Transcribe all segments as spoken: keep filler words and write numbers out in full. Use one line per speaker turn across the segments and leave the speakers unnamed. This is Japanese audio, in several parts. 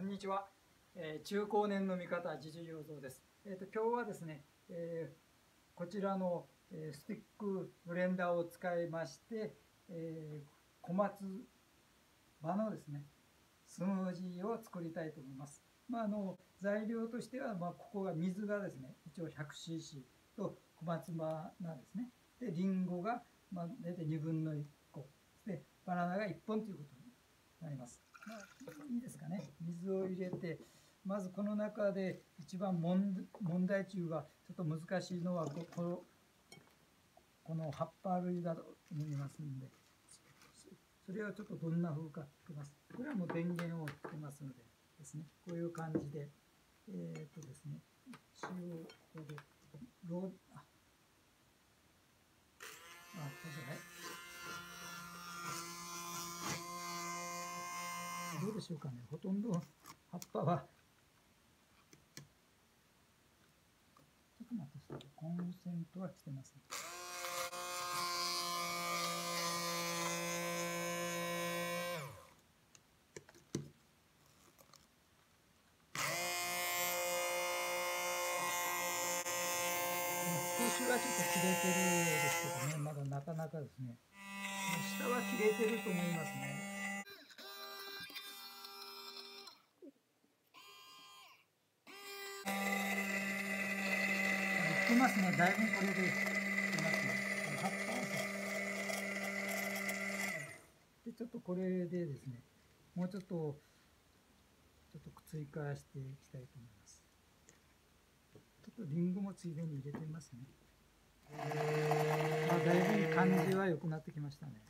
にちは、えー、中高年の味方自重良三です。えーと、今日はですね、えー、こちらの、えー、スティックブレンダーを使いまして、えー、小松葉のですねスムージーを作りたいと思います。まあ、あの材料としては、まあ、ここが水がですね一応 ひゃくシーシー と小松葉なんですね。でリンゴが、まあ、大体にぶんのいっこでバナナがいっぽんということになります。まあ、いいですかね。水を入れて、まずこの中で一番問題中がちょっと難しいのはこのこの葉っぱ類だと思いますので、それをちょっとどんな風かつけます。これはもう電源をつけますのでですね、こういう感じで、えっとですね、一応ここでローああこれはい。どうでしょうかね。ほとんど葉っぱはちょっと待ってください。コンセントは来てますね。少しはちょっと切れてるようですけどね、まだなかなかですね。下は切れてると思いますね。いってますね。だいぶこれでいってますね。葉っぱをでちょっとこれでですね、もうちょっとちょっと追加していきたいと思います。ちょっとリンゴもついでに入れてみますね。まあ、だいぶ感じは良くなってきましたね。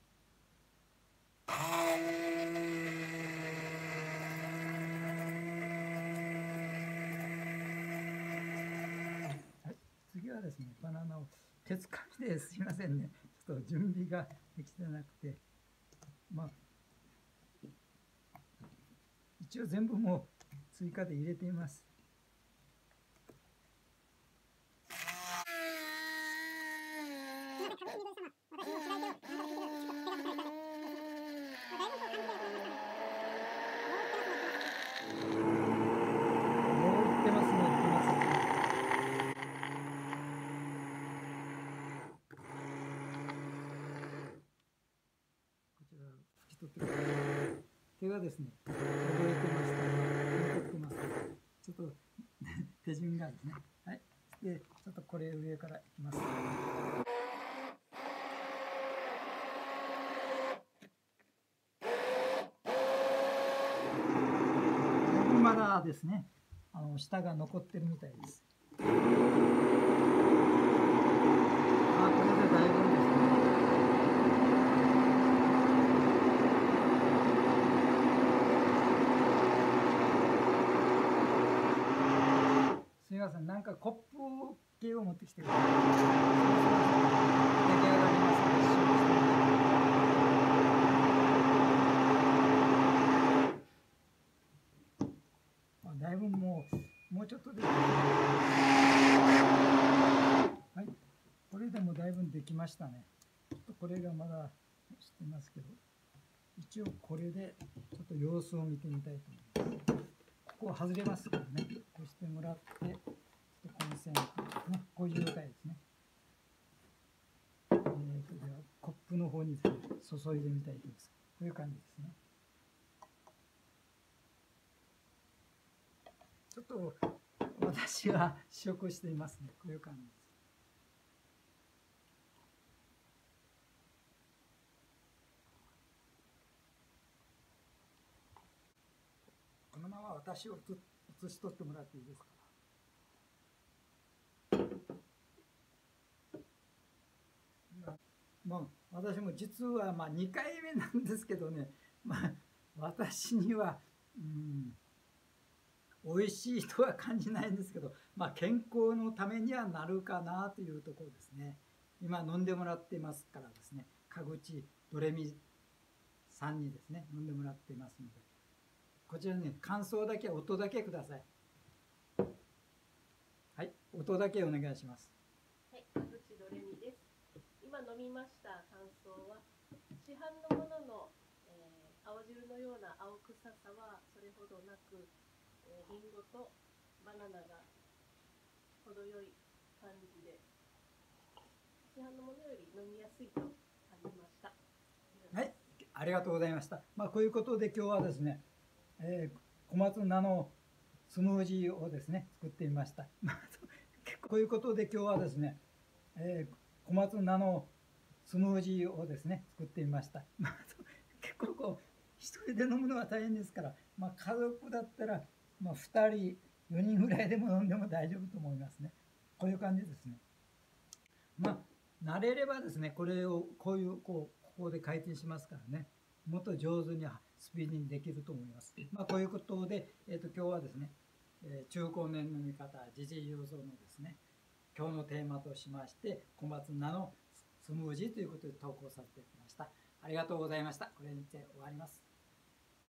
はい、次はですね、バナナを手つかみですいませんね。ちょっと準備ができてなくて、まあ一応全部もう追加で入れています。手がですね、覚えてましたね。残ってます。ちょっと手順がですね。はい。で、ちょっとこれ上からいきます。まだですね、あの下が残ってるみたいです。あ、これでだいぶですね。すみません、なんかコップ系を持ってきてください。出来上がりますので、だいぶもう、もうちょっとで。はい。これでもだいぶできましたね。ちょっとこれがまだしてますけど、一応これでちょっと様子を見てみたいと思います。ここ外れますからね、こうしてもらって、ちょっとコンセントですね、こういう状態ですね。えーと、ではコップの方にですね、注いでみたいと思います。こういう感じですね。ちょっと私は試食していますね。こういう感じです。このまま私を写し取ってもらっていいですか。まあ、私も実はまあにかいめなんですけどね、まあ、私には、うん、美味しいとは感じないんですけど、まあ、健康のためにはなるかなというところですね。今飲んでもらってますからですね、鹿口ドレミさんにですね、飲んでもらってますので、こちらね、感想だけ、音だけください。はい、音だけお願いします。
はい、鹿口ドレミです。今飲みました感想は、市販のものの、えー、青汁のような青臭さはそれれほどなく、えー、リンゴとバナナが程よい感じで、市販のものより飲みやすいと感じました。
はい、ありがとうございました。まあ、こういうことで今日はですね、えー、小松菜のスムージーをですね作ってみました。こういうことで今日はですね、えー、小松菜のスムージーをですね作ってみました。結構こう一人で飲むのは大変ですから、まあ、家族だったら、まあ、ふたりよにんぐらいでも飲んでも大丈夫と思いますね。こういう感じですね。まあ慣れればですね、これをこういうこうここで回転しますからね、もっと上手にスピーディーにできると思います。まあ、こういうことで、えー、と今日はですね、えー、中高年の味方時事雄三のですね今日のテーマとしまして小松菜のスムージーということで投稿させていただきました。ありがとうございました。これにて終わります。